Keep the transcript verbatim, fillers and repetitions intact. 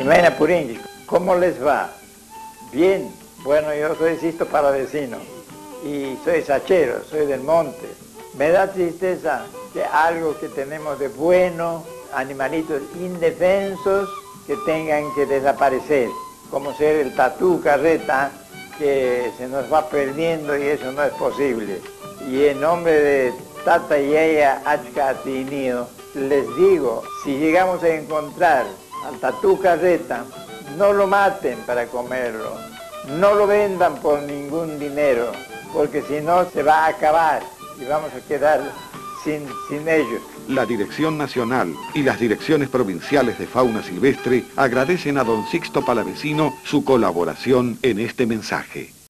Jimena Purín, ¿cómo les va? Bien. Bueno, yo soy Sisto Palavecino y soy sachero, soy del monte. Me da tristeza que algo que tenemos de bueno, animalitos indefensos que tengan que desaparecer, como ser el tatú carreta, que se nos va perdiendo y eso no es posible. Y en nombre de Tata Yaya Achcatinio, les digo, si llegamos a encontrar al tatú carreta, no lo maten para comerlo, no lo vendan por ningún dinero, porque si no se va a acabar y vamos a quedar sin, sin ellos. La Dirección Nacional y las direcciones provinciales de fauna silvestre agradecen a don Sixto Palavecino su colaboración en este mensaje.